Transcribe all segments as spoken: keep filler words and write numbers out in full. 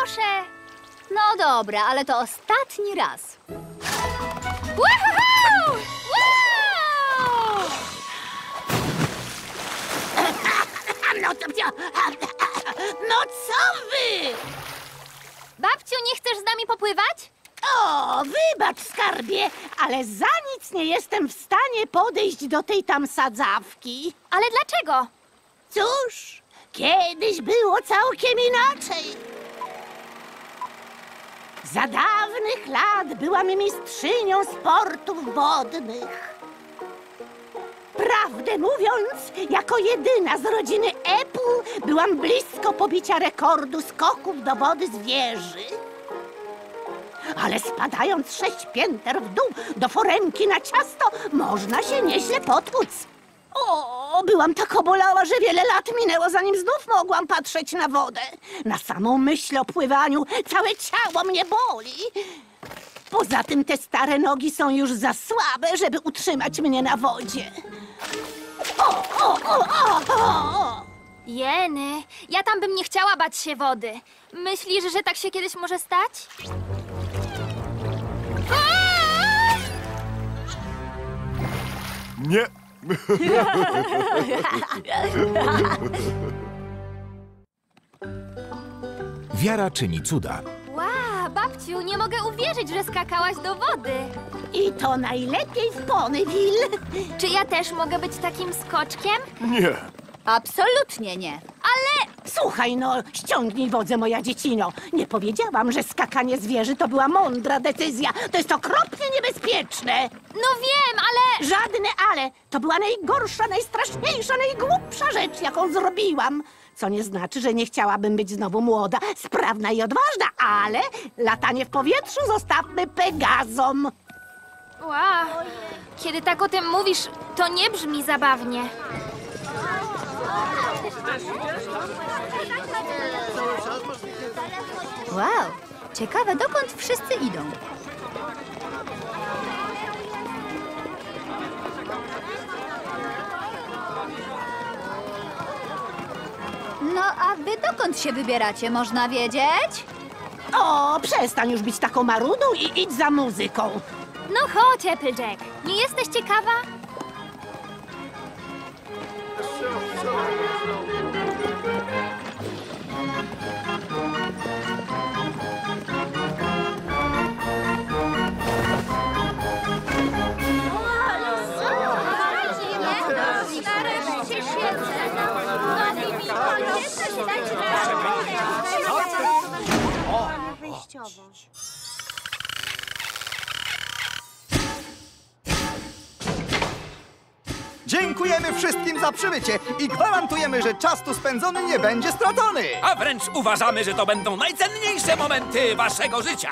proszę. No dobra, ale to ostatni raz. Woohoo! Wow! No to... No co wy? Babciu, nie chcesz z nami popływać? O, wybacz, skarbie, ale za nic nie jestem w stanie podejść do tej tam sadzawki. Ale dlaczego? Cóż, kiedyś było całkiem inaczej. Za dawnych lat byłam mistrzynią sportów wodnych. Prawdę mówiąc, jako jedyna z rodziny Apple byłam blisko pobicia rekordu skoków do wody z wieży. Ale spadając sześć pięter w dół do foremki na ciasto, można się nieźle potłuc. O, byłam tak obolała, że wiele lat minęło, zanim znów mogłam patrzeć na wodę. Na samą myśl o pływaniu całe ciało mnie boli. Poza tym te stare nogi są już za słabe, żeby utrzymać mnie na wodzie. O, o, o, o, o! Jeny, ja tam bym nie chciała bać się wody. Myślisz, że tak się kiedyś może stać? Aaa! Nie. Wiara czyni cuda. Wow, babciu, nie mogę uwierzyć, że skakałaś do wody. I to najlepiej w Ponyville. Czy ja też mogę być takim skoczkiem? Nie. Absolutnie nie. Ale... Słuchaj, no, ściągnij wodzę, moja dziecino. Nie powiedziałam, że skakanie z wieży to była mądra decyzja. To jest okropnie niebezpieczne. No wiem, ale... Żadne ale. To była najgorsza, najstraszniejsza, najgłupsza rzecz, jaką zrobiłam. Co nie znaczy, że nie chciałabym być znowu młoda, sprawna i odważna, ale latanie w powietrzu zostawmy Pegazom. Wow. Kiedy tak o tym mówisz, to nie brzmi zabawnie. Wow, ciekawe, dokąd wszyscy idą. No, a wy dokąd się wybieracie, można wiedzieć? O, przestań już być taką marudą i idź za muzyką. No chodź, Applejack. Nie jesteś ciekawa? Dziękujemy wszystkim za przybycie i gwarantujemy, że czas tu spędzony nie będzie stracony. A wręcz uważamy, że to będą najcenniejsze momenty waszego życia.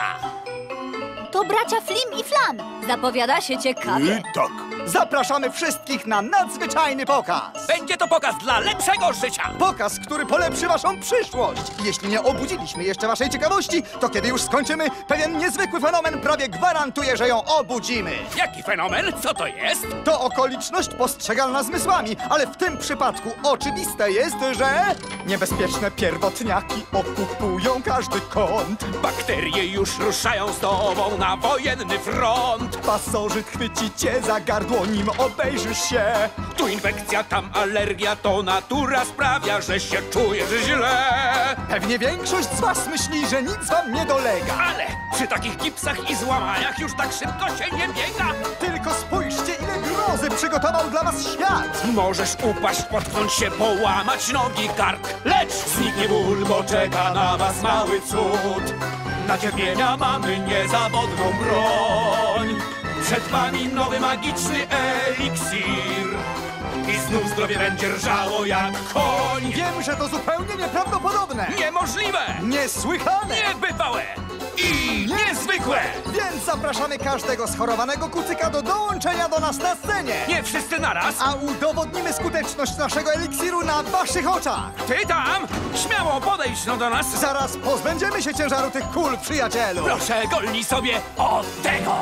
To bracia Flim i Flam. Zapowiada się ciekawie. I tak. Zapraszamy wszystkich na nadzwyczajny pokaz. Będzie to pokaz dla lepszego życia. Pokaz, który polepszy waszą przyszłość. Jeśli nie obudziliśmy jeszcze waszej ciekawości, to kiedy już skończymy, pewien niezwykły fenomen prawie gwarantuje, że ją obudzimy. Jaki fenomen? Co to jest? To okoliczność postrzegalna zmysłami, ale w tym przypadku oczywiste jest, że niebezpieczne pierwotniaki okupują każdy kąt. Bakterie już ruszają z tobą na wojenny front. Pasożyt chwyci cię za gardło, nim obejrzysz się. Tu infekcja, tam alergia, to natura sprawia, że się czujesz źle. Pewnie większość z was myśli, że nic wam nie dolega. Ale przy takich gipsach i złamaniach już tak szybko się nie biega. Tylko spójrzcie, ile grozy przygotował dla was świat. Możesz upaść, potknąć się, połamać nogi, kark. Lecz zniknie ból, bo czeka na was mały cud. Na cierpienia mamy niezawodną broń. Przed wami nowy magiczny eliksir. I znów zdrowie będzie rżało jak koń. Wiem, że to zupełnie nieprawdopodobne. Niemożliwe! Niesłychane. Niebywałe! I niezwykłe! Więc zapraszamy każdego schorowanego kucyka do dołączenia do nas na scenie. Nie wszyscy naraz! A udowodnimy skuteczność naszego eliksiru na waszych oczach. Ty tam! Śmiało podejdź no do nas! Zaraz pozbędziemy się ciężaru tych kul, przyjacielu. Proszę, golnij sobie od tego!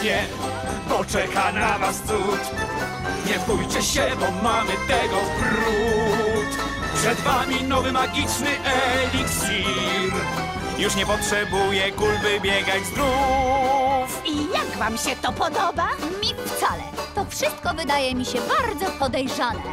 pięknie, bo czeka na was cud. Nie bójcie się, bo mamy tego brud. Przed wami nowy magiczny eliksir. Już nie potrzebuje kul, by biegać zdrów. I jak wam się to podoba? Mi wcale. To wszystko wydaje mi się bardzo podejrzane.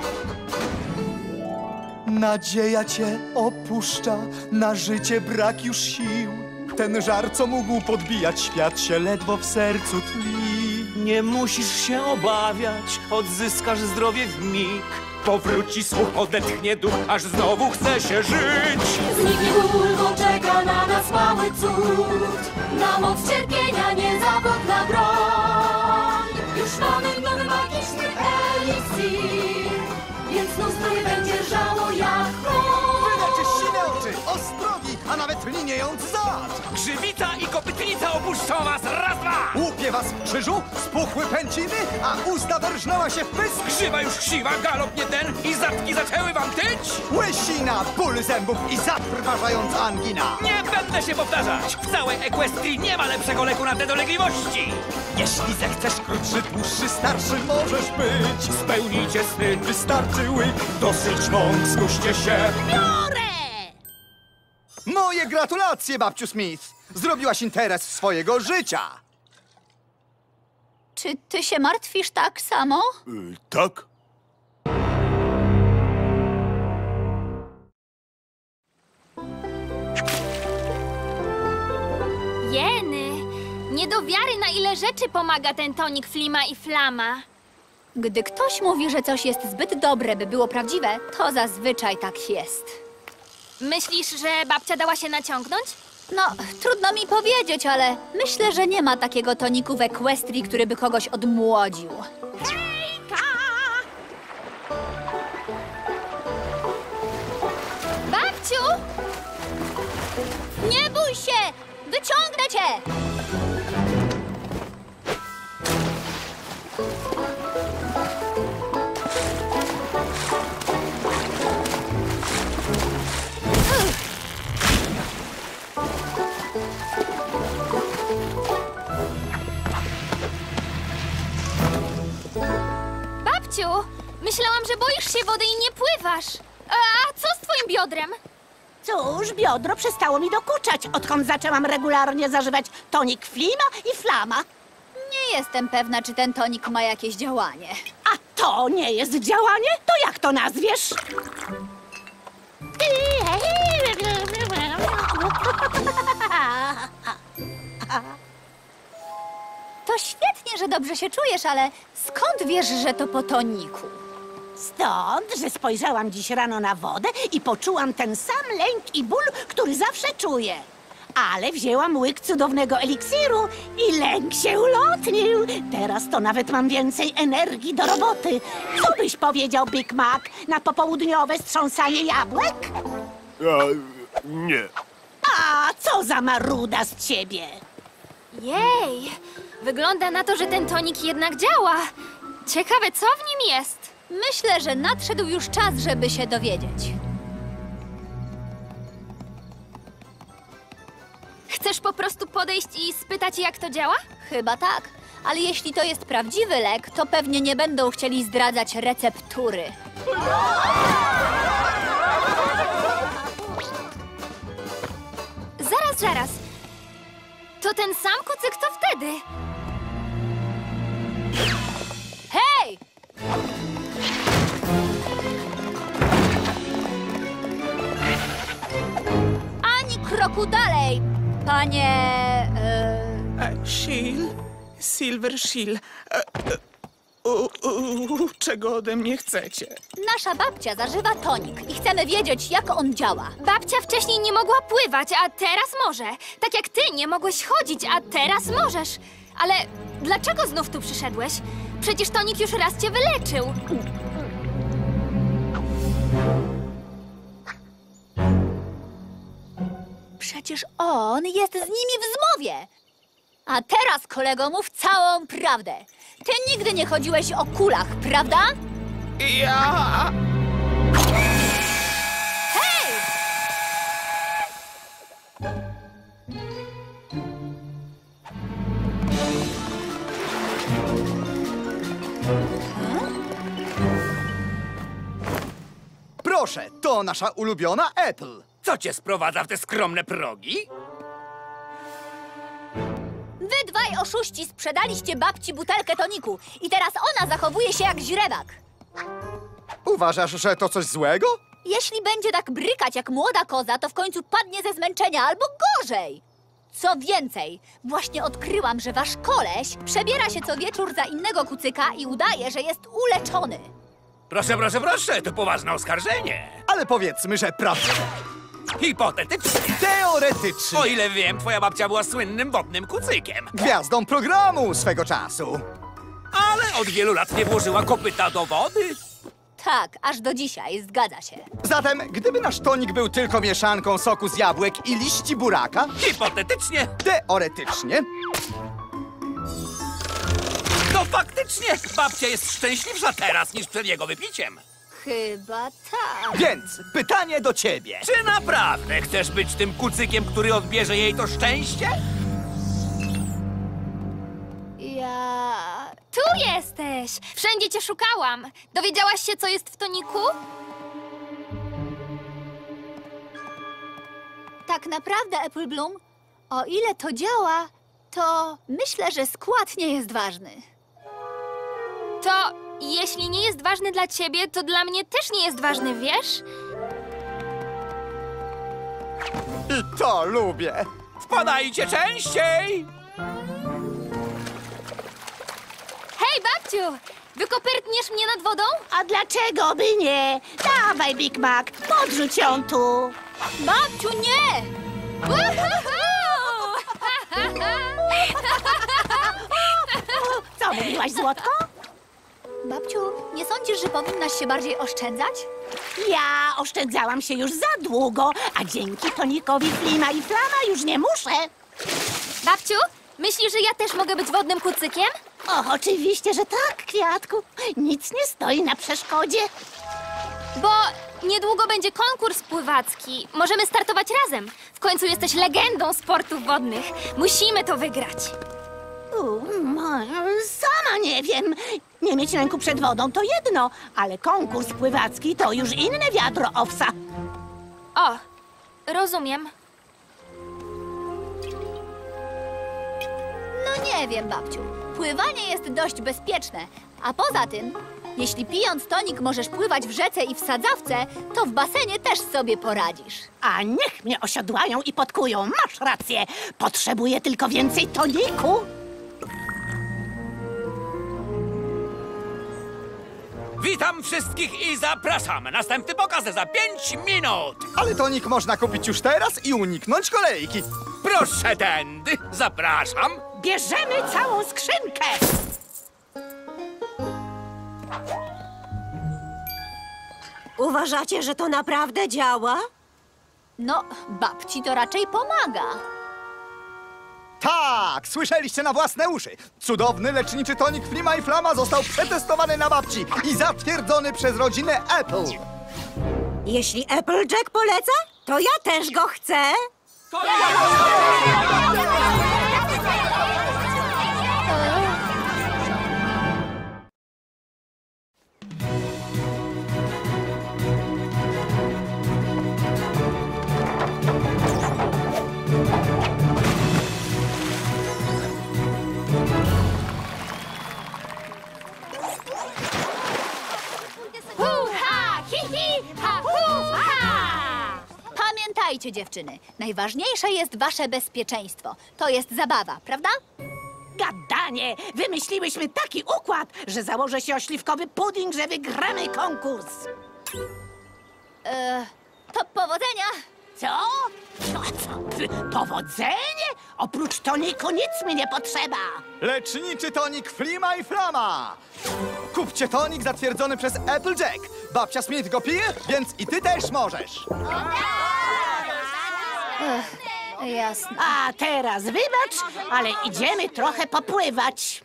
Nadzieja cię opuszcza, na życie brak już sił. Ten żar, co mógł podbijać świat, się ledwo w sercu tli. Nie musisz się obawiać, odzyskasz zdrowie w mig. Powróci słuch, odetchnie duch, aż znowu chce się żyć. Zniknie ból, bo czeka na nas mały cud. Na moc cierpienia niezawodna broń. Już mamy nowy magiczny eliksir, więc znów zdrowie będzie żało jak koń. Wyleczy sine oczy, ostrogi, a nawet liniejący zad. Grzywica i kopytnica opuszczą was, raz, dwa! Łupie was w krzyżu, spuchły pęciny, a usta wyrżnęła się w pysk. Krzywa już siwa, galop nie ten i zatki zaczęły wam tyć? Łysina, ból zębów i zatrważająca angina. Nie będę się powtarzać! W całej Equestrii nie ma lepszego leku na te dolegliwości! Jeśli zechcesz krótszy, dłuższy, starszy możesz być. Spełnijcie sny, Wystarczy łyk. dosyć mąk, skuście się! Biorę! Moje gratulacje, babciu Smith. Zrobiłaś interes swojego życia. Czy ty się martwisz tak samo? tak? Jeny! Nie do wiary, na ile rzeczy pomaga ten tonik Flima i Flama. Gdy ktoś mówi, że coś jest zbyt dobre, by było prawdziwe, to zazwyczaj tak jest. Myślisz, że babcia dała się naciągnąć? No, trudno mi powiedzieć, ale myślę, że nie ma takiego toniku w Equestrii, który by kogoś odmłodził. Hejka! Babciu! Nie bój się! Wyciągnę cię! Babciu, myślałam, że boisz się wody i nie pływasz. A co z twoim biodrem? Cóż, biodro przestało mi dokuczać, odkąd zaczęłam regularnie zażywać tonik Flima i Flama. Nie jestem pewna, czy ten tonik ma jakieś działanie. A to nie jest działanie? To jak to nazwiesz? To świetnie, że dobrze się czujesz, ale skąd wiesz, że to po toniku? Stąd, że spojrzałam dziś rano na wodę i poczułam ten sam lęk i ból, który zawsze czuję. Ale wzięłam łyk cudownego eliksiru i lęk się ulotnił. Teraz to nawet mam więcej energii do roboty. Co byś powiedział, Big Mac, na popołudniowe strząsanie jabłek? Nie. A co za maruda z ciebie? Jej, wygląda na to, że ten tonik jednak działa. Ciekawe, co w nim jest. Myślę, że nadszedł już czas, żeby się dowiedzieć. Chcesz po prostu podejść i spytać, jak to działa? Chyba tak, ale jeśli to jest prawdziwy lek, to pewnie nie będą chcieli zdradzać receptury. Zaraz, zaraz. To ten sam kucyk, co wtedy. Hej! Ani kroku dalej, panie... E... E, Shield? Silver Shield. E, e, u, u, czego ode mnie chcecie? Nasza babcia zażywa tonik i chcemy wiedzieć, jak on działa. Babcia wcześniej nie mogła pływać, a teraz może. Tak jak ty nie mogłeś chodzić, a teraz możesz. Ale dlaczego znów tu przyszedłeś? Przecież tonik już raz cię wyleczył. Przecież on jest z nimi w zmowie. A teraz, kolego, mów całą prawdę. Ty nigdy nie chodziłeś o kulach, prawda? Ja... Hej! Proszę, to nasza ulubiona Apple. Co cię sprowadza w te skromne progi? Wy dwaj oszuści sprzedaliście babci butelkę toniku i teraz ona zachowuje się jak źrebak. Uważasz, że to coś złego? Jeśli będzie tak brykać jak młoda koza, to w końcu padnie ze zmęczenia albo gorzej. Co więcej, właśnie odkryłam, że wasz koleś przebiera się co wieczór za innego kucyka i udaje, że jest uleczony. Proszę, proszę, proszę, to poważne oskarżenie. Ale powiedzmy, że prawda. Hipotetycznie. Teoretycznie. O ile wiem, twoja babcia była słynnym wodnym kucykiem. Gwiazdą programu swego czasu. Ale od wielu lat nie włożyła kopyta do wody. Tak, aż do dzisiaj, zgadza się. Zatem, gdyby nasz tonik był tylko mieszanką soku z jabłek i liści buraka, Hipotetycznie. teoretycznie, To faktycznie babcia jest szczęśliwsza teraz niż przed jego wypiciem. Chyba tak. więc pytanie do ciebie. Czy naprawdę chcesz być tym kucykiem, który odbierze jej to szczęście? Ja... Tu jesteś! Wszędzie cię szukałam. Dowiedziałaś się, co jest w toniku? Tak naprawdę, Apple Bloom, o ile to działa, to myślę, że skład nie jest ważny. To jeśli nie jest ważny dla ciebie, to dla mnie też nie jest ważny, wiesz? I to lubię. Wpadajcie częściej! Hej, babciu! Wykopyrtniesz mnie nad wodą? A dlaczego by nie? Dawaj, Big Mac, podrzuć ją tu. Babciu, nie! Co mówiłaś, Złotko? Babciu, nie sądzisz, że powinnaś się bardziej oszczędzać? Ja oszczędzałam się już za długo, a dzięki tonikowi Flima i Flama już nie muszę. Babciu, myślisz, że ja też mogę być wodnym kucykiem? Och, oczywiście, że tak, Kwiatku. Nic nie stoi na przeszkodzie. Bo niedługo będzie konkurs pływacki. Możemy startować razem. W końcu jesteś legendą sportów wodnych. Musimy to wygrać. U, mo- sama nie wiem. Nie mieć ręku przed wodą to jedno, ale konkurs pływacki to już inne wiadro owsa. O, rozumiem. No nie wiem, babciu. Pływanie jest dość bezpieczne. A poza tym, jeśli pijąc tonik możesz pływać w rzece i w sadzawce, to w basenie też sobie poradzisz. A niech mnie osiodłają i podkują. Masz rację. Potrzebuję tylko więcej toniku. Witam wszystkich i zapraszam. Następny pokaz za pięć minut. Ale tonik można kupić już teraz i uniknąć kolejki. Proszę tędy. Zapraszam. Bierzemy całą skrzynkę. Uważacie, że to naprawdę działa? No, babci to raczej pomaga. Tak, słyszeliście na własne uszy. Cudowny leczniczy tonik Flima i Flama został przetestowany na babci i zatwierdzony przez rodzinę Apple. Jeśli Applejack poleca, to ja też go chcę. Hu-ha! Hi-hi! Ha-hu-ha! Pamiętajcie, dziewczyny, najważniejsze jest wasze bezpieczeństwo. To jest zabawa, prawda? Gadanie! Wymyśliłyśmy taki układ, że założę się o śliwkowy pudding, że wygramy konkurs. E, to powodzenia! Co? No co? P- Powodzenie? Oprócz toniku nic mi nie potrzeba. Leczniczy tonik Flima i Flama. Kupcie tonik zatwierdzony przez Applejack. Babcia Smith go pije, więc i ty też możesz. Jasne. A teraz wybacz, ale idziemy trochę popływać.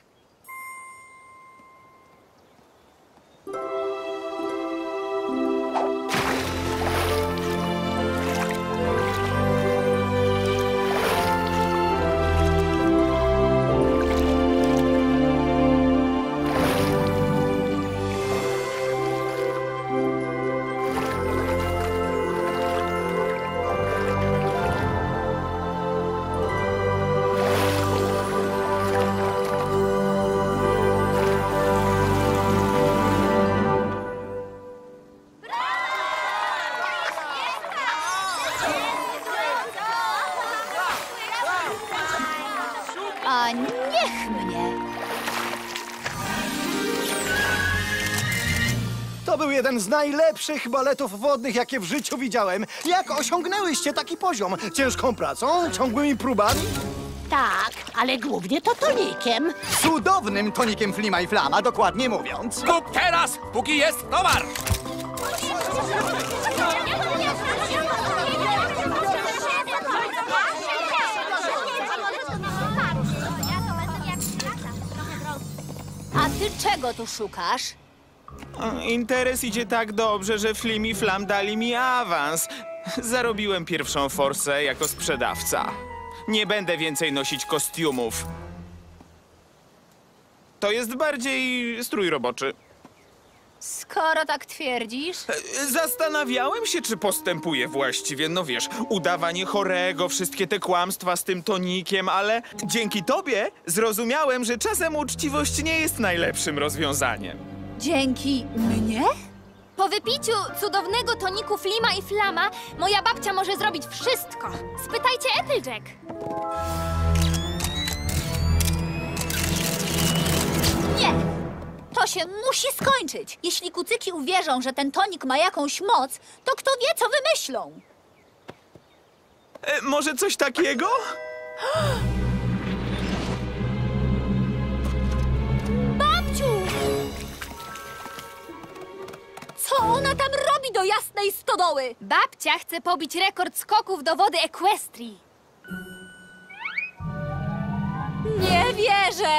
To był jeden z najlepszych baletów wodnych, jakie w życiu widziałem. Jak osiągnęłyście taki poziom? Ciężką pracą? Ciągłymi próbami? Tak, ale głównie to tonikiem. Cudownym tonikiem Flima i Flama, dokładnie mówiąc. Kup teraz, póki jest towar! A ty czego tu szukasz? O, interes idzie tak dobrze, że Flim i Flam dali mi awans. Zarobiłem pierwszą forsę jako sprzedawca. Nie będę więcej nosić kostiumów. To jest bardziej strój roboczy. Skoro tak twierdzisz... E, Zastanawiałem się, czy postępuję właściwie. No wiesz, udawanie chorego, wszystkie te kłamstwa z tym tonikiem, ale dzięki tobie zrozumiałem, że czasem uczciwość nie jest najlepszym rozwiązaniem. Dzięki mnie? Po wypiciu cudownego toniku Flima i Flama moja babcia może zrobić wszystko. Spytajcie Applejack. Nie! To się musi skończyć. Jeśli kucyki uwierzą, że ten tonik ma jakąś moc, to kto wie, co wymyślą. E, może coś takiego? Babciu! Co ona tam robi do jasnej stodoły? Babcia chce pobić rekord skoków do wody Equestrii. Nie wierzę!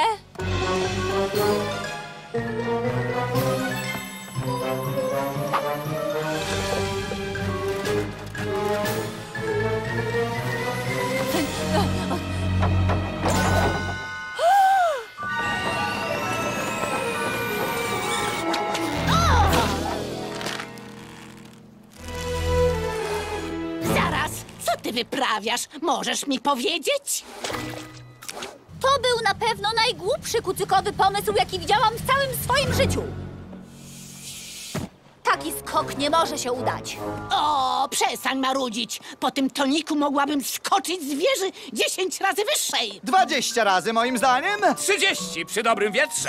Zaraz, co ty wyprawiasz? Możesz mi powiedzieć? To był na pewno najgłupszy kucykowy pomysł, jaki widziałam w całym swoim życiu. Taki skok nie może się udać. O, przestań marudzić. Po tym toniku mogłabym skoczyć z wieży dziesięć razy wyższej. Dwadzieścia razy, moim zdaniem. Trzydzieści przy dobrym wietrze!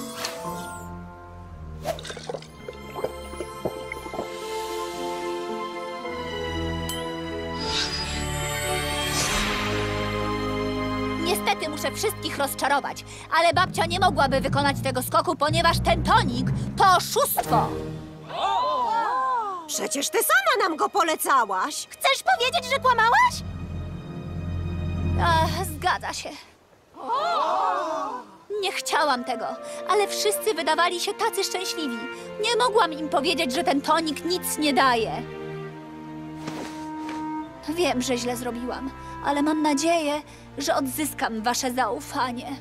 Niestety muszę wszystkich rozczarować, ale babcia nie mogłaby wykonać tego skoku, ponieważ ten tonik to oszustwo. Przecież ty sama nam go polecałaś. Chcesz powiedzieć, że kłamałaś? Ach, zgadza się. Nie chciałam tego, ale wszyscy wydawali się tacy szczęśliwi. Nie mogłam im powiedzieć, że ten tonik nic nie daje. Wiem, że źle zrobiłam, ale mam nadzieję, że odzyskam wasze zaufanie.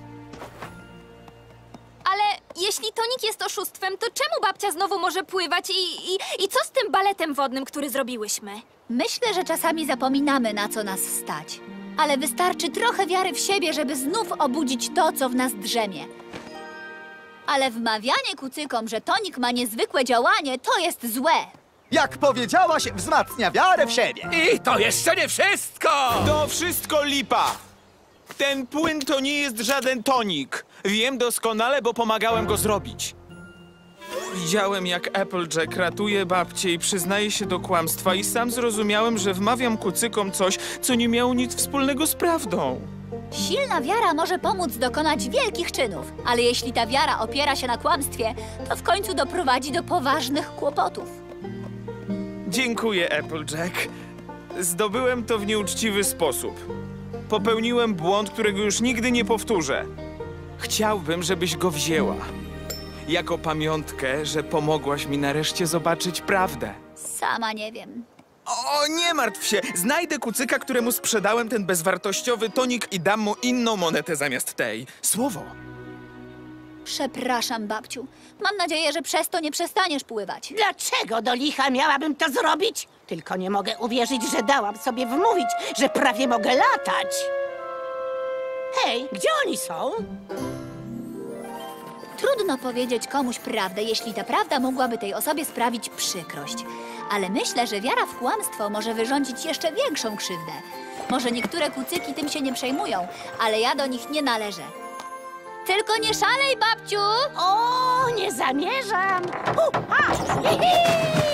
Ale jeśli tonik jest oszustwem, to czemu babcia znowu może pływać i, i, i co z tym baletem wodnym, który zrobiłyśmy? Myślę, że czasami zapominamy, na co nas stać. Ale wystarczy trochę wiary w siebie, żeby znów obudzić to, co w nas drzemie. Ale wmawianie kucykom, że tonik ma niezwykłe działanie, to jest złe. Jak powiedziałaś, wzmacnia wiarę w siebie. I to jeszcze nie wszystko! To wszystko lipa! Ten płyn to nie jest żaden tonik. Wiem doskonale, bo pomagałem go zrobić. Widziałem, jak Applejack ratuje babcię i przyznaje się do kłamstwa i sam zrozumiałem, że wmawiam kucykom coś, co nie miało nic wspólnego z prawdą. Silna wiara może pomóc dokonać wielkich czynów, ale jeśli ta wiara opiera się na kłamstwie, to w końcu doprowadzi do poważnych kłopotów. Dziękuję, Applejack. Zdobyłem to w nieuczciwy sposób. Popełniłem błąd, którego już nigdy nie powtórzę. Chciałbym, żebyś go wzięła. Jako pamiątkę, że pomogłaś mi nareszcie zobaczyć prawdę. Sama nie wiem. O, nie martw się! Znajdę kucyka, któremu sprzedałem ten bezwartościowy tonik i dam mu inną monetę zamiast tej. Słowo. Przepraszam, babciu. Mam nadzieję, że przez to nie przestaniesz pływać. Dlaczego do licha miałabym to zrobić? Tylko nie mogę uwierzyć, że dałam sobie wmówić, że prawie mogę latać. Hej, gdzie oni są? Trudno powiedzieć komuś prawdę, jeśli ta prawda mogłaby tej osobie sprawić przykrość. Ale myślę, że wiara w kłamstwo może wyrządzić jeszcze większą krzywdę. Może niektóre kucyki tym się nie przejmują, ale ja do nich nie należę. Tylko nie szalej, babciu! O, nie zamierzam. Hu, ha, hi, hi.